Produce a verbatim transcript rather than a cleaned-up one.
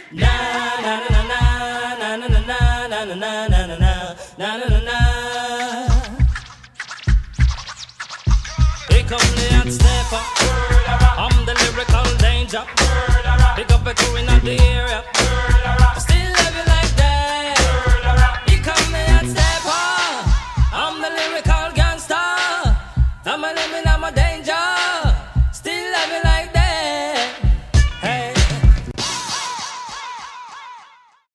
Na na na na na na na na na na na na na na na na na. Here come the hot Steppa. I'm the lyrical danger. Pick up a crew in the area.